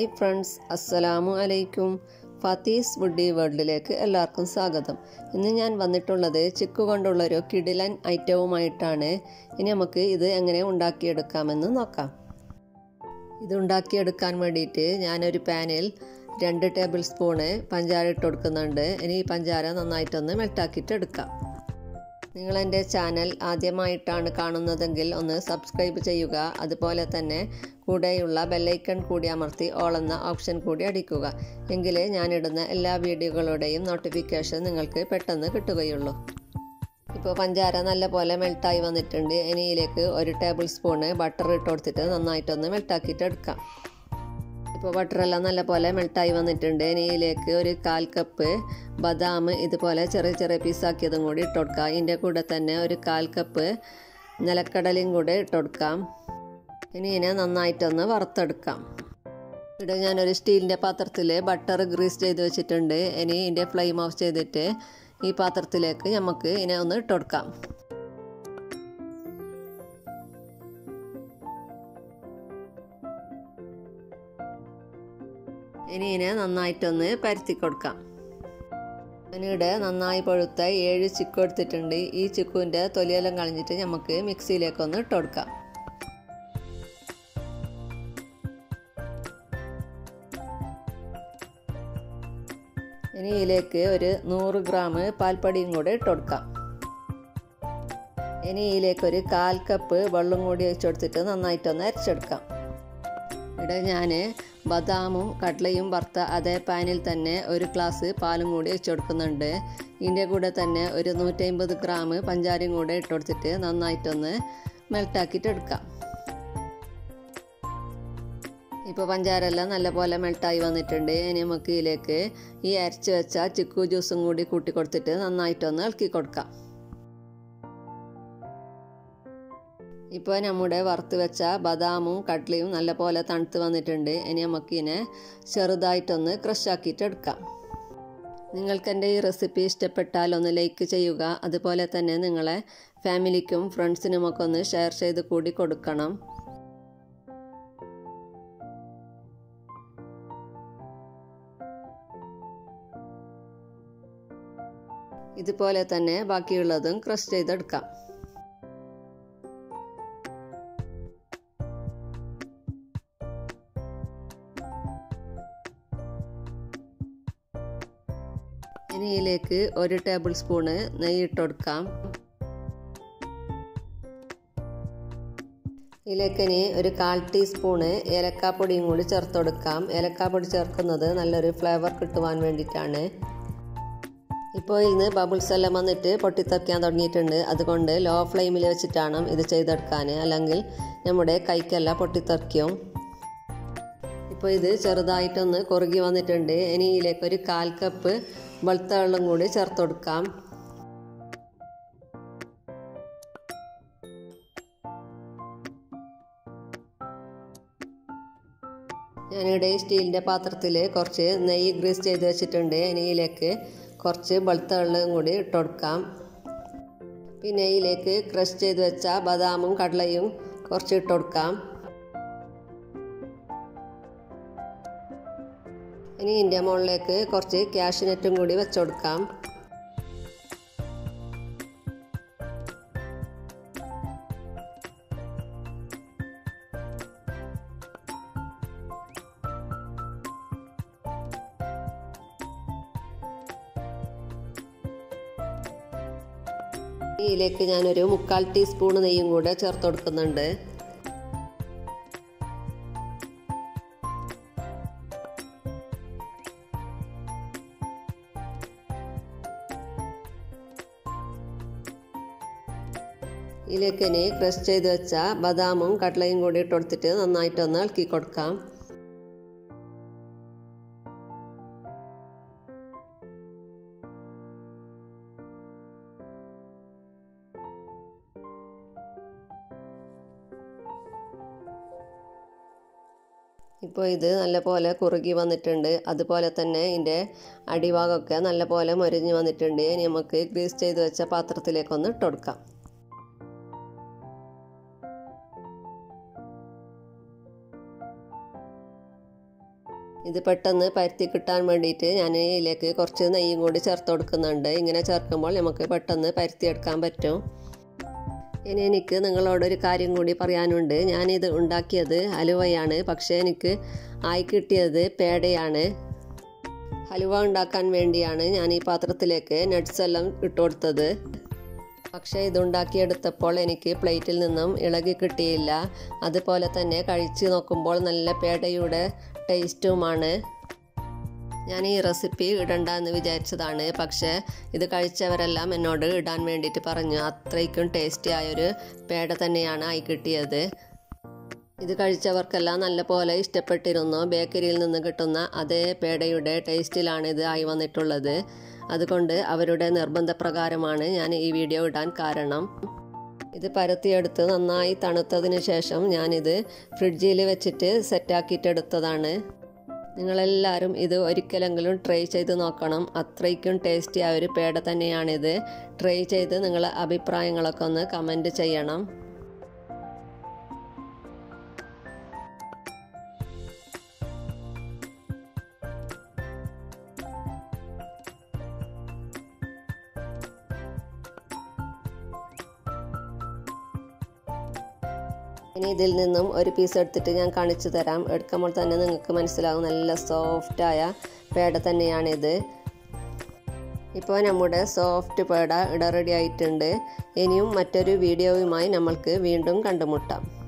Hi friends, അസ്സലാമു അലൈക്കും. Fathi's woody വേൾഡിലേക്ക് എല്ലാവർക്കും സ്വാഗതം. ഇന്ന് ഞാൻ വന്നിട്ടുള്ളത് ചിക്കു കൊണ്ടുള്ളൊരു കിടിലൻ ഐറ്റവുമായിട്ടാണ്. ഇനി നമുക്ക് ഇത് എങ്ങനെ ഉണ്ടാക്കിയെടുക്കാമെന്ന് നോക്കാം. ഇത് ഉണ്ടാക്കിയെടുക്കാൻ വേണ്ടിയിട്ട് ഞാനൊരു പാനിൽ 2 ടേബിൾ സ്പൂണ് പഞ്ചാര ഇട്ട് കൊടുക്കുന്നുണ്ട്. ഇനി ഈ പഞ്ചാര നന്നായിട്ടൊന്ന് മെൽട്ടാക്കിയിട്ട് എടുക്കാം. നിങ്ങൾ എൻ്റെ ചാനൽ ആദ്യമായിട്ടാണ് കാണുന്നതെങ്കിൽ ഒന്ന് സബ്സ്ക്രൈബ് ചെയ്യുക. അതുപോലെ തന്നെ കൂടെയുള്ള ബെല്ലൈക്കൺ കൂടി അമർത്തി ഓൾ എന്ന ഓപ്ഷൻ കൂടി അടിക്കുക. എങ്കിലേ ഞാനിടുന്ന എല്ലാ വീഡിയോകളുടെയും നോട്ടിഫിക്കേഷൻ നിങ്ങൾക്ക് പെട്ടെന്ന് കിട്ടുകയുള്ളൂ. ഇപ്പോൾ പഞ്ചാര നല്ലപോലെ മെൽട്ടായി വന്നിട്ടുണ്ട്. ഇനി ഇതിലേക്ക് 1 ടേബിൾ സ്പൂണ് ബട്ടർ ഇട്ട് കൊടുത്തിട്ട് നന്നായിട്ടൊന്ന് മെൽട്ടാക്കിയിട്ട് എടുക്കാം. ഇപ്പോൾ ബട്ടറെല്ലാം നല്ലപോലെ മെൽട്ടായി വന്നിട്ടുണ്ട്. ഇനി ഇതിലേക്ക് 1/4 കപ്പ് ബദാം ഇതുപോലെ ചെറിയ ചെറിയ പീസാക്കിയതും കൂടി ഇട്ട് കൊടുക്കാം. ഇതിൻ്റെ കൂടെ തന്നെ 1/4 കപ്പ് നിലക്കടലയും കൂടെ ഇട്ട് കൊടുക്കാം. ഇനി ഇതിനെ നന്നായിട്ടൊന്ന് വറുത്തെടുക്കാം. ഇവിടെ ഞാനൊരു സ്റ്റീലിൻ്റെ പാത്രത്തിൽ ബട്ടർ ഗ്രീസ് ചെയ്ത് വെച്ചിട്ടുണ്ട്. ഇനി ഇതിൻ്റെ ഫ്ലെയിം ഓഫ് ചെയ്തിട്ട് ഈ പാത്രത്തിലേക്ക് നമുക്ക് ഇതിനെ ഒന്ന് ഇട്ട് കൊടുക്കാം. ഇനി ഇതിനെ നന്നായിട്ടൊന്ന് പരത്തി കൊടുക്കാം. ഞാനിവിടെ നന്നായി പഴുത്ത 7 ചിക്കു എടുത്തിട്ടുണ്ട്. ഈ ചിക്കുവിൻ്റെ തൊലിയെല്ലാം കളഞ്ഞിട്ട് നമുക്ക് മിക്സിയിലേക്കൊന്ന് ഇട്ട് കൊടുക്കാം. ഇനി ഇതിലേക്ക് 100 ഗ്രാം പാൽപ്പൊടിയും കൂടെ ഇട്ട് കൊടുക്കാം. ഇനി ഇതിലേക്ക് 1/4 കപ്പ് വെള്ളം കൂടി ഒഴിച്ചു കൊടുത്തിട്ട് നന്നായിട്ടൊന്ന് അരച്ചെടുക്കാം. ഇവിടെ ഞാൻ ബദാമും കടലയും വറുത്ത അതേ പാനിൽ തന്നെ 1 ഗ്ലാസ് പാലും കൂടി ഒഴിച്ചു കൊടുക്കുന്നുണ്ട്. ഇതിൻ്റെ കൂടെ തന്നെ 150 ഗ്രാം പഞ്ചാരയും കൂടെ ഇട്ട് കൊടുത്തിട്ട് നന്നായിട്ടൊന്ന് മെൽട്ടാക്കിയിട്ട് എടുക്കാം. ഇപ്പോൾ പഞ്ചാരെല്ലാം നല്ലപോലെ മെൽട്ടായി വന്നിട്ടുണ്ട്. ഇനി നമുക്ക് ഇതിലേക്ക് ഈ അരച്ച് വെച്ച ചിക്കു ജ്യൂസും കൂടി കൂട്ടി കൊടുത്തിട്ട് നന്നായിട്ടൊന്ന് ഇളക്കി കൊടുക്കാം. ഇപ്പോൾ നമ്മുടെ വറുത്ത് വെച്ച ബദാമും കടലയും നല്ലപോലെ തണുത്ത് വന്നിട്ടുണ്ട്. ഇനി നമുക്കിതിനെ ചെറുതായിട്ടൊന്ന് ക്രഷ് ആക്കിയിട്ട് എടുക്കാം. നിങ്ങൾക്ക് എൻ്റെ ഈ റെസിപ്പി ഇഷ്ടപ്പെട്ടാൽ ഒന്ന് ലൈക്ക് ചെയ്യുക. അതുപോലെ തന്നെ നിങ്ങളെ ഫാമിലിക്കും ഫ്രണ്ട്സിനുമൊക്കെ ഒന്ന് ഷെയർ ചെയ്ത് കൂടി കൊടുക്കണം. ഇതുപോലെ തന്നെ ബാക്കിയുള്ളതും ക്രഷ് ചെയ്തെടുക്കാം. ഇനി ഇതിലേക്ക് 1 ടേബിൾ സ്പൂണ് നെയ്യ് ഇട്ട് കൊടുക്കാം. ഇതിലേക്ക് ഇനി 1/4 ടീസ്പൂണ് ഏലക്കാപ്പൊടിയും കൂടി ചേർത്ത് കൊടുക്കാം. ഏലക്കാപ്പൊടി ചേർക്കുന്നത് നല്ലൊരു ഫ്ലേവർ കിട്ടുവാൻ വേണ്ടിയിട്ടാണ്. ഇപ്പോൾ ഇതിന് ബബിൾസ് എല്ലാം വന്നിട്ട് പൊട്ടിത്തെറിക്കാൻ തുടങ്ങിയിട്ടുണ്ട്. അതുകൊണ്ട് ലോ ഫ്ലെയിമിൽ വെച്ചിട്ടാണ് ഇത് ചെയ്തെടുക്കാൻ, അല്ലെങ്കിൽ നമ്മുടെ കൈക്കെല്ലാം പൊട്ടിത്തെറിക്കും. ഇപ്പോൾ ഇത് ചെറുതായിട്ടൊന്ന് കുറുകി വന്നിട്ടുണ്ട്. ഇനി ഇതിലേക്ക് 1/4 കപ്പ് വെളുത്ത വെള്ളം കൂടി ചേർത്ത് കൊടുക്കാം. ഞാനിവിടെ സ്റ്റീലിൻ്റെ പാത്രത്തിൽ കുറച്ച് നെയ്യ് ഗ്രീസ് ചെയ്ത് വെച്ചിട്ടുണ്ട്. ഇനി ഇതിലേക്ക് കുറച്ച് വെളുത്ത വെള്ളം കൂടി ഇട്ട് കൊടുക്കാം. പിന്നെ ഇതിലേക്ക് ക്രഷ് ചെയ്ത് വെച്ച ബദാമും കടലയും കുറച്ച് ഇട്ട് കൊടുക്കാം. ഇനി ഇതിൻ്റെ മുകളിലേക്ക് കുറച്ച് കാഷ്യൂനട്ടും കൂടി വെച്ച് കൊടുക്കാം. ഇതിലേക്ക് ഞാനൊരു 1/4 ടീസ്പൂൺ നെയ്യും കൂടെ ചേർത്ത് കൊടുക്കുന്നുണ്ട്. ഇതിലേക്ക് ഇനി ക്രഷ് ചെയ്ത് വെച്ച ബദാമും കടലയും കൂടി ഇട്ട് കൊടുത്തിട്ട് നന്നായിട്ടൊന്ന് ഇളക്കി കൊടുക്കാം. ഇപ്പോൾ ഇത് നല്ലപോലെ കുറുകി വന്നിട്ടുണ്ട്. അതുപോലെ തന്നെ ഇതിൻ്റെ അടിഭാഗമൊക്കെ നല്ലപോലെ മൊരിഞ്ഞ് വന്നിട്ടുണ്ട്. ഇനി നമുക്ക് ഗ്രീസ് ചെയ്ത് വെച്ച പാത്രത്തിലേക്കൊന്ന് ഇട്ട് കൊടുക്കാം. ഇത് പെട്ടെന്ന് പരത്തി കിട്ടാൻ വേണ്ടിയിട്ട് ഞാൻ ഇതിലേക്ക് കുറച്ച് നെയ്യും കൂടി ചേർത്ത് കൊടുക്കുന്നുണ്ട്. ഇങ്ങനെ ചേർക്കുമ്പോൾ നമുക്ക് പെട്ടെന്ന് പരത്തിയെടുക്കാൻ പറ്റും. ഇനി എനിക്ക് നിങ്ങളോടൊരു കാര്യം കൂടി പറയാനുണ്ട്. ഞാനിത് ഉണ്ടാക്കിയത് ഹലുവയാണ്, പക്ഷേ എനിക്ക് ആയി കിട്ടിയത് പേടയാണ്. ഹലുവ ഉണ്ടാക്കാൻ വേണ്ടിയാണ് ഞാൻ ഈ പാത്രത്തിലേക്ക് നട്ട്സ് എല്ലാം ഇട്ട് കൊടുത്തത്. പക്ഷേ ഇതുണ്ടാക്കിയെടുത്തപ്പോൾ എനിക്ക് പ്ലേറ്റിൽ നിന്നും ഇളകി കിട്ടിയില്ല. അതുപോലെ തന്നെ കഴിച്ച് നോക്കുമ്പോൾ നല്ല പേടയുടെ ടേസ്റ്റുമാണ്. ഞാൻ ഈ റെസിപ്പി ഇടണ്ട എന്ന് വിചാരിച്ചതാണ്, പക്ഷേ ഇത് കഴിച്ചവരെല്ലാം എന്നോട് ഇടാൻ വേണ്ടിയിട്ട് പറഞ്ഞു. അത്രയ്ക്കും ടേസ്റ്റി ആയൊരു പേട തന്നെയാണ് ആയി കിട്ടിയത്. ഇത് കഴിച്ചവർക്കെല്ലാം നല്ല പോലെ ഇഷ്ടപ്പെട്ടിരുന്നു. ബേക്കറിയിൽ നിന്ന് കിട്ടുന്ന അതേ പേടയുടെ ടേസ്റ്റിലാണ് ഇത് ആയി വന്നിട്ടുള്ളത്. അതുകൊണ്ട് അവരുടെ നിർബന്ധപ്രകാരമാണ് ഞാൻ ഈ വീഡിയോ ഇടാൻ കാരണം. ഇത് പരത്തിയെടുത്ത് നന്നായി തണുത്തതിന് ശേഷം ഞാനിത് ഫ്രിഡ്ജിൽ വെച്ചിട്ട് സെറ്റാക്കിയിട്ടെടുത്തതാണ്. നിങ്ങളെല്ലാവരും ഇത് ഒരിക്കലെങ്കിലും ട്രൈ ചെയ്ത് നോക്കണം. അത്രയ്ക്കും ടേസ്റ്റി ആയ ഒരു പേട തന്നെയാണിത്. ട്രൈ ചെയ്ത് നിങ്ങളെ അഭിപ്രായങ്ങളൊക്കെ ഒന്ന് കമൻറ്റ് ചെയ്യണം. ഇനി ഇതിൽ നിന്നും ഒരു പീസ് എടുത്തിട്ട് ഞാൻ കാണിച്ചു തരാം. എടുക്കുമ്പോൾ തന്നെ നിങ്ങൾക്ക് മനസ്സിലാവും നല്ല സോഫ്റ്റായ പേട തന്നെയാണിത്. ഇപ്പോൾ നമ്മുടെ സോഫ്റ്റ് പേട റെഡി ആയിട്ടുണ്ട്. ഇനിയും മറ്റൊരു വീഡിയോയുമായി നമ്മൾക്ക് വീണ്ടും കണ്ടുമുട്ടാം.